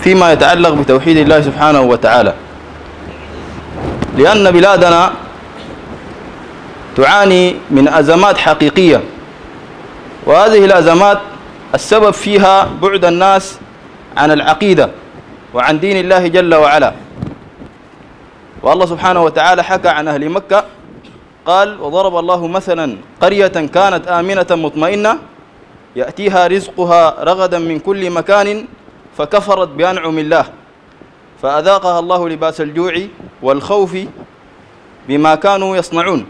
فيما يتعلق بتوحيد الله سبحانه وتعالى، لأن بلادنا تعاني من أزمات حقيقية، وهذه الأزمات السبب فيها بعد الناس عن العقيدة وعن دين الله جل وعلا. والله سبحانه وتعالى حكى عن أهل مكة قال: وضرب الله مثلا قرية كانت آمنة مطمئنة يأتيها رزقها رغدا من كل مكان فكفرت بأنعم الله فأذاقها الله لباس الجوع والخوف بما كانوا يصنعون.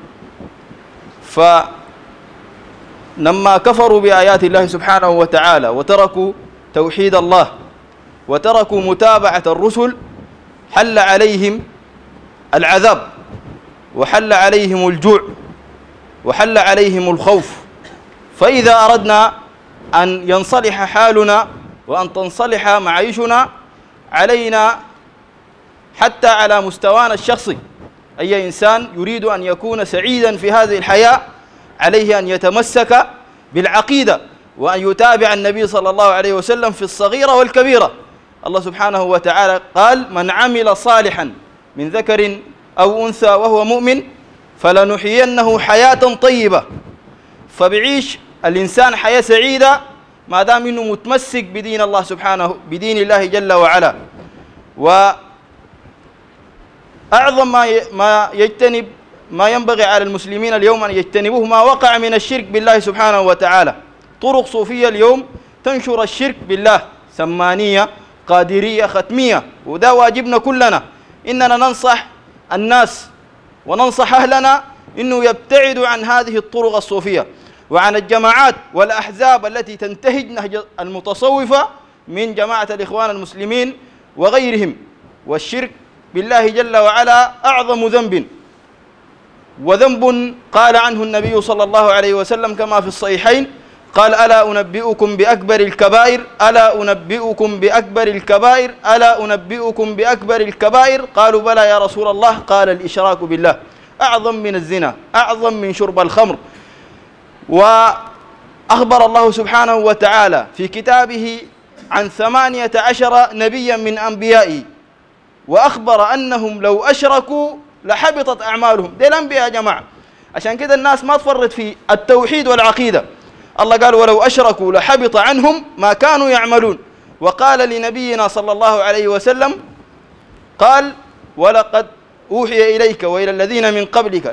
فلما كفروا بآيات الله سبحانه وتعالى وتركوا توحيد الله وتركوا متابعة الرسل حل عليهم العذاب وحل عليهم الجوع وحل عليهم الخوف. فإذا أردنا أن ينصلح حالنا وأن تنصلح معايشنا علينا حتى على مستوانا الشخصي، أي إنسان يريد أن يكون سعيدا في هذه الحياة عليه أن يتمسك بالعقيدة وأن يتابع النبي صلى الله عليه وسلم في الصغيرة والكبيرة. الله سبحانه وتعالى قال: من عمل صالحا من ذكر أو أنثى وهو مؤمن فلنحيينه حياة طيبة. فبيعيش الإنسان حياة سعيدة ما دام إنه متمسك بدين الله سبحانه، بدين الله جل وعلا. وأعظم ما ينبغي على المسلمين اليوم أن يجتنبوه ما وقع من الشرك بالله سبحانه وتعالى. طرق صوفية اليوم تنشر الشرك بالله، سمانية، قادرية، ختمية، وده واجبنا كلنا إننا ننصح الناس وننصح أهلنا إنه يبتعدوا عن هذه الطرق الصوفية وعن الجماعات والأحزاب التي تنتهج نهج المتصوفة من جماعة الإخوان المسلمين وغيرهم. والشرك بالله جل وعلا أعظم ذنب، وذنب قال عنه النبي صلى الله عليه وسلم كما في الصحيحين قال: ألا أنبئكم بأكبر الكبائر، ألا أنبئكم بأكبر الكبائر، ألا أنبئكم بأكبر الكبائر؟ قالوا: بلى يا رسول الله. قال: الإشراك بالله، أعظم من الزنا، أعظم من شرب الخمر. وأخبر الله سبحانه وتعالى في كتابه عن 18 نبيا من أنبيائه، وأخبر أنهم لو أشركوا لحبطت أعمالهم. دي الأنبياء يا جماعة. عشان كده الناس ما تفرط في التوحيد والعقيدة. الله قال: ولو أشركوا لحبط عنهم ما كانوا يعملون. وقال لنبينا صلى الله عليه وسلم قال: ولقد أوحي إليك وإلى الذين من قبلك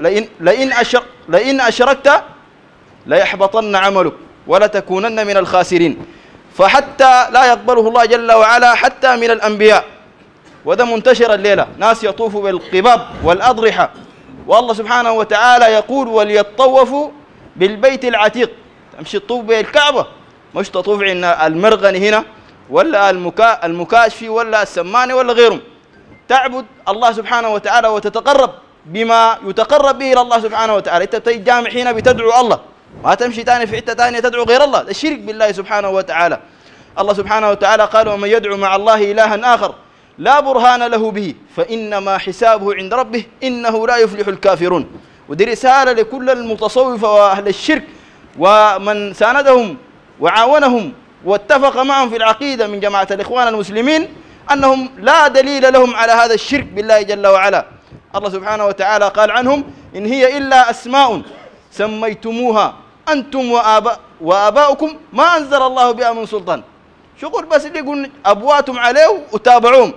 لئن أشركت ليحبطن عملك ولتكونن من الخاسرين. فحتى لا يقبله الله جل وعلا حتى من الأنبياء، وده منتشر الليلة، ناس يطوفوا بالقباب والأضرحة. والله سبحانه وتعالى يقول: وليطوفوا بالبيت العتيق. تمشي تطوف بالكعبة، مش تطوف عند المرغني هنا ولا المكاشفي ولا السماني ولا غيرهم. تعبد الله سبحانه وتعالى وتتقرب بما يتقرب به إلى الله سبحانه وتعالى. أنت بتيجي جامع هنا بتدعو الله، ما تمشي تاني في حتة تانية تدعو غير الله، ده الشرك بالله سبحانه وتعالى. الله سبحانه وتعالى قال: ومن يدعو مع الله إلها آخر لا برهان له به فإنما حسابه عند ربه إنه لا يفلح الكافرون. ودي رسالة لكل المتصوفة وأهل الشرك ومن ساندهم وعاونهم واتفق معهم في العقيدة من جماعة الإخوان المسلمين أنهم لا دليل لهم على هذا الشرك بالله جل وعلا. الله سبحانه وتعالى قال عنهم: إن هي إلا أسماء سميتموها أنتم وآباؤكم ما أنزل الله بها من سلطان. شغل بس اللي يقول أبواتهم عليه وتابعوهم.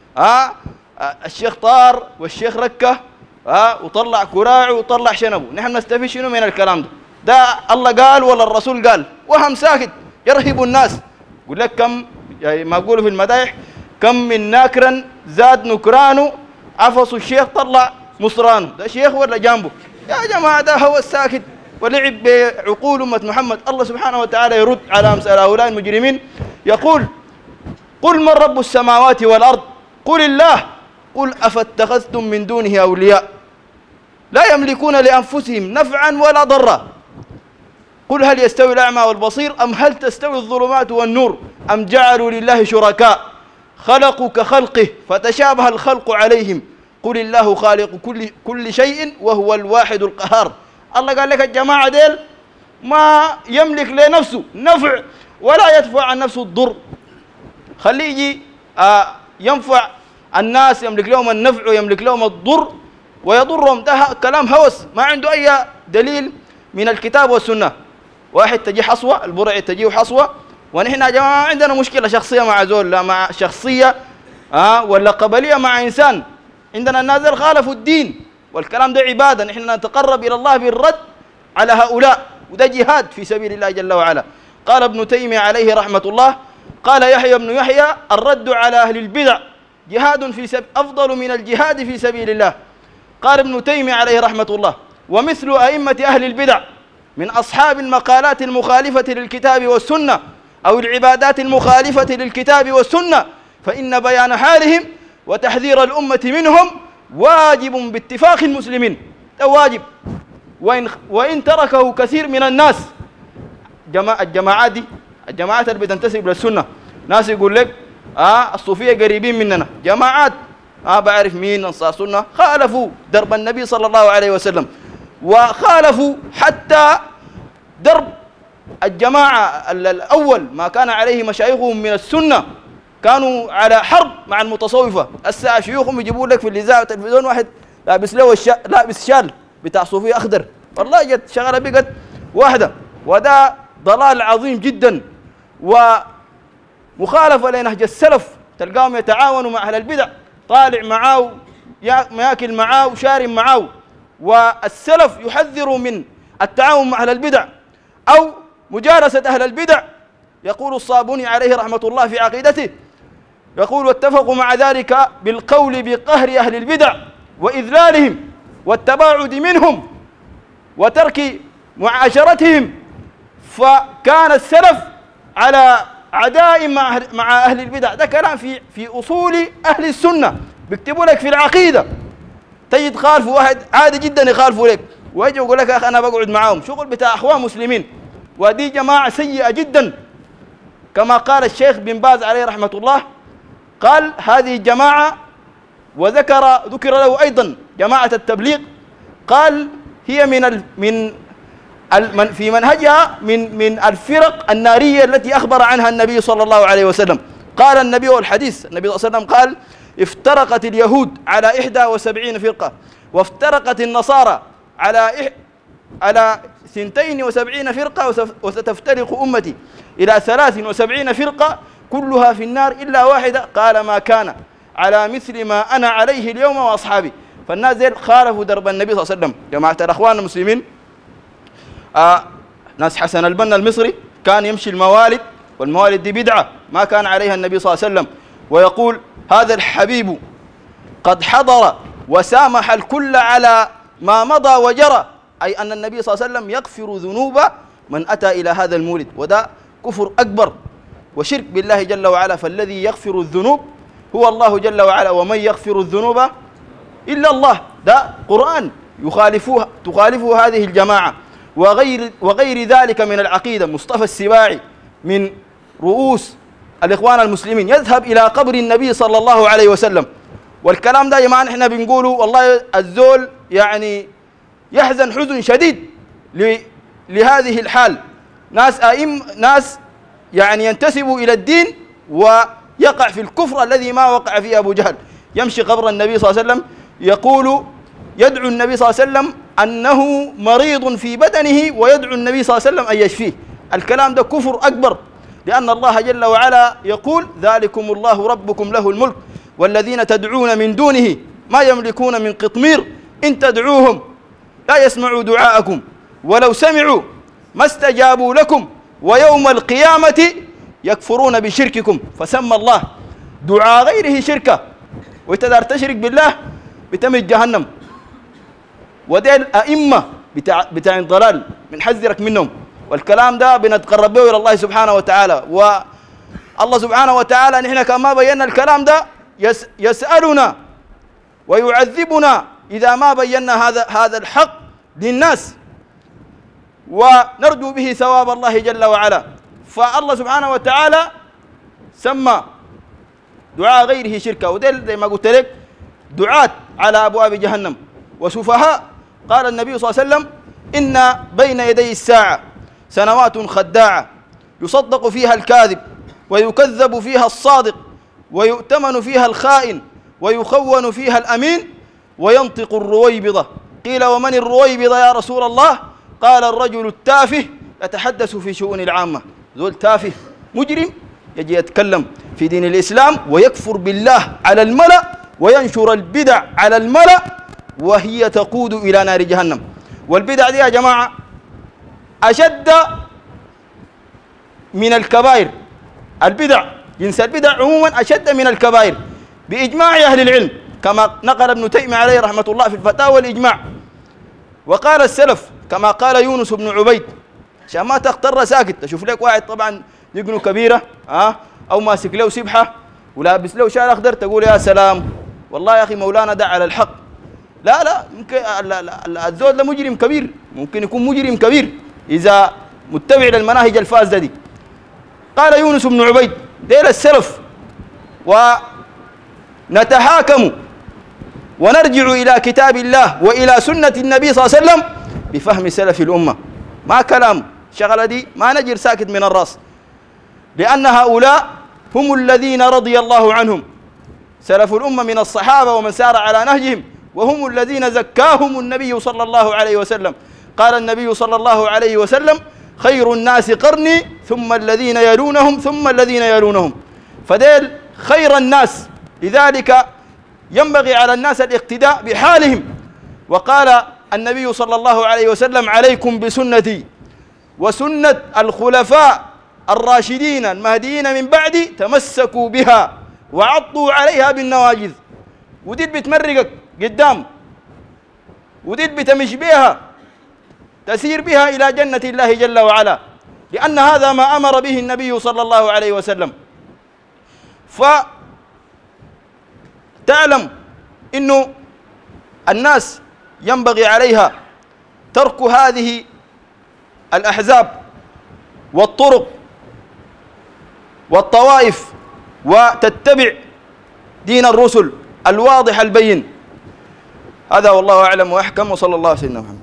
الشيخ طار والشيخ ركه وطلع كراعه وطلع شنبه. نحن نستفيد شنو من الكلام ده الله قال ولا الرسول قال؟ وهم ساكت يرهب الناس. يقول لك كم، يعني ما أقوله في المدايح: كم من ناكرا زاد نكرانه عفص الشيخ طلع مصرانه. ده شيخ ولا جنبه؟ يا جماعة ده هو الساكت ولعب بعقول أمة محمد. الله سبحانه وتعالى يرد على أمثال هؤلاء المجرمين يقول: قل من رب السماوات والأرض قل الله قل أفاتخذتم من دونه أولياء لا يملكون لأنفسهم نفعا ولا ضرا قل هل يستوي الأعمى والبصير أم هل تستوي الظلمات والنور أم جعلوا لله شركاء خلقوا كخلقه فتشابه الخلق عليهم قل الله خالق كل شيء وهو الواحد القهار. الله قال لك الجماعة ديل ما يملك لنفسه نفع ولا يدفع عن نفسه الضر. خليه يجي ينفع الناس، يملك لهم النفع ويملك لهم الضر ويضرهم. ده كلام هوس ما عنده أي دليل من الكتاب والسنة. واحد تجي حصوة، البرع تجيه حصوة، ونحن يا جماعة عندنا مشكلة شخصية مع زول، لا مع شخصية ولا قبلية مع إنسان. عندنا الناس خالفوا الدين، والكلام ده عبادة، نحن نتقرب إلى الله بالرد على هؤلاء، وده جهاد في سبيل الله جل وعلا. قال ابن تيمية عليه رحمة الله، قال يحيى بن يحيى: الرد على أهل البدع جهاد أفضل من الجهاد في سبيل الله. قال ابن تيمية عليه رحمة الله: ومثل أئمة أهل البدع من أصحاب المقالات المخالفة للكتاب والسنة أو العبادات المخالفة للكتاب والسنة، فإن بيان حالهم وتحذير الأمة منهم واجب باتفاق المسلمين. ده واجب، وإن تركه كثير من الناس. الجماعات دي، الجماعات اللي بتنتسب للسنة، ناس يقول لك الصوفية قريبين مننا، جماعات بعرف مين أنصار سنة، خالفوا درب النبي صلى الله عليه وسلم، وخالفوا حتى درب الجماعة الأول ما كان عليه مشايخهم من السنة. كانوا على حرب مع المتصوفة. الساعة شيوخهم يجيبوا لك في الإذاعة والتلفزيون واحد لابس له لابس شال بتاع صوفية أخضر، والله جت شغلة بقت واحدة. وده ضلال عظيم جدا ومخالفة لنهج السلف. تلقاهم يتعاونوا مع أهل البدع، طالع معاه ياكل معاه وشارب معاه. والسلف يحذروا من التعاون مع أهل البدع أو مجالسة أهل البدع. يقول الصابوني عليه رحمة الله في عقيدته، يقول: واتفقوا مع ذلك بالقول بقهر أهل البدع وإذلالهم والتباعد منهم وترك معاشرتهم. فكان السلف على عداء مع أهل البدع. ده كلام في أصول أهل السنة، بيكتبوا لك في العقيدة. تجد خالفوا واحد عادي جدا يخالفوا لك، ويجي يقول لك: يا أخي أنا بقعد معاهم، شغل بتاع أخوان مسلمين. ودي جماعة سيئة جدا، كما قال الشيخ بن باز عليه رحمة الله، قال: هذه الجماعة، وذكر له أيضا جماعة التبليغ، قال: هي في منهجها من الفرق النارية التي أخبر عنها النبي صلى الله عليه وسلم. قال النبي، والحديث النبي صلى الله عليه وسلم قال: افترقت اليهود على 71 فرقة، وافترقت النصارى على 72 فرقة، وستفترق أمتي إلى 73 فرقة كلها في النار إلا واحدة، قال: ما كان على مثل ما أنا عليه اليوم وأصحابي. فالناس ذي خالفوا درب النبي صلى الله عليه وسلم. جماعة الأخوان المسلمين، ناس حسن البنا المصري كان يمشي الموالد، والموالد دي بدعة ما كان عليها النبي صلى الله عليه وسلم، ويقول: هذا الحبيب قد حضر وسامح الكل على ما مضى وجرى، أي أن النبي صلى الله عليه وسلم يغفر ذنوب من أتى إلى هذا المولد. وده كفر أكبر وشرك بالله جل وعلا. فالذي يغفر الذنوب هو الله جل وعلا، ومن يغفر الذنوب إلا الله. ده قرآن تخالفه هذه الجماعة وغير ذلك من العقيدة. مصطفى السباعي من رؤوس الإخوان المسلمين يذهب إلى قبر النبي صلى الله عليه وسلم. والكلام ده يا جماعة احنا بنقوله والله الزول يعني يحزن حزن شديد لهذه الحال. ناس يعني ينتسبوا إلى الدين ويقع في الكفر الذي ما وقع فيه أبو جهل. يمشي قبر النبي صلى الله عليه وسلم يدعو النبي صلى الله عليه وسلم أنه مريض في بدنه، ويدعو النبي صلى الله عليه وسلم أن يشفيه. الكلام ده كفر أكبر، لأن الله جل وعلا يقول: ذلكم الله ربكم له الملك والذين تدعون من دونه ما يملكون من قطمير إن تدعوهم لا يسمعوا دعاءكم ولو سمعوا ما استجابوا لكم ويوم القيامة يكفرون بشرككم. فسمى الله دعاء غيره شركة، وإذا تشرك بالله بتمت جهنم. ودي الأئمة بتاع الضلال بنحذرك منهم، والكلام ده بنتقرب به إلى الله سبحانه وتعالى. والله سبحانه وتعالى نحن كما بينا الكلام ده يسألنا ويعذبنا إذا ما بينا هذا الحق للناس، ونرجو به ثواب الله جل وعلا. فالله سبحانه وتعالى سمى دعاء غيره شركة، ودل زي ما قلت لك دعاة على أبواب جهنم وسفهاء. قال النبي صلى الله عليه وسلم: إن بين يدي الساعة سنوات خداعة يصدق فيها الكاذب ويكذب فيها الصادق ويؤتمن فيها الخائن ويخون فيها الأمين وينطق الرويبضة. قيل ومن الرويبضة يا رسول الله؟ قال الرجل التافه يتحدث في شؤون العامة. ذول تافه مجرم يجي يتكلم في دين الإسلام ويكفر بالله على الملأ وينشر البدع على الملأ وهي تقود إلى نار جهنم. والبدع دي يا جماعة أشد من الكبائر. البدع جنس البدع عموما أشد من الكبائر بإجماع أهل العلم، كما نقل ابن تيمية عليه رحمة الله في الفتاوى الإجماع. وقال السلف كما قال يونس بن عبيد، عشان ما تختار ساكت تشوف لك واحد طبعا دقنه كبيرة أو ماسك له سبحة ولابس له شال أخضر تقول يا سلام والله يا أخي مولانا دع على الحق. لا ممكن الزول ده مجرم كبير، ممكن يكون مجرم كبير إذا متبع للمناهج الفاسدة دي. قال يونس بن عبيد ديل السلف ونتحاكم ونرجع إلى كتاب الله وإلى سنة النبي صلى الله عليه وسلم بفهم سلف الأمة. ما كلام شغلة دي ما نجر ساكت من الراس، لأن هؤلاء هم الذين رضي الله عنهم، سلف الأمة من الصحابة ومن سار على نهجهم، وهم الذين زكاهم النبي صلى الله عليه وسلم. قال النبي صلى الله عليه وسلم خير الناس قرني ثم الذين يلونهم ثم الذين يلونهم. فديل خير الناس، لذلك ينبغي على الناس الاقتداء بحالهم. وقال النبي صلى الله عليه وسلم عليكم بسنتي وسنة الخلفاء الراشدين المهديين من بعدي تمسكوا بها وعضوا عليها بالنواجذ. وديت بتمرقك قدام، وديت بتمشي بها تسير بها إلى جنة الله جل وعلا، لأن هذا ما أمر به النبي صلى الله عليه وسلم. فتعلم إنه الناس ينبغي عليها ترك هذه الأحزاب والطرق والطوائف وتتبع دين الرسل الواضح البين. هذا والله أعلم وأحكم، وصلى الله على سيدنا محمد.